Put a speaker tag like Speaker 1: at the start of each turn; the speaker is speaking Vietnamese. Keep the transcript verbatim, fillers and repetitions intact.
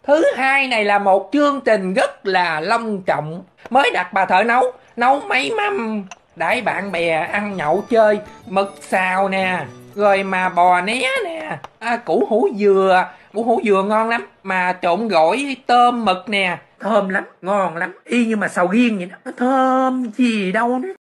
Speaker 1: Thứ hai này là một chương trình rất là long trọng. Mới đặt bà thợ nấu, nấu mấy mâm đãi bạn bè ăn nhậu chơi. Mực xào nè, rồi mà bò né nè, à, củ hủ dừa, củ hủ dừa ngon lắm. Mà trộn gỏi tôm mực nè, thơm lắm, ngon lắm. Y như mà sầu riêng vậy đó, nó thơm gì đâu nữa.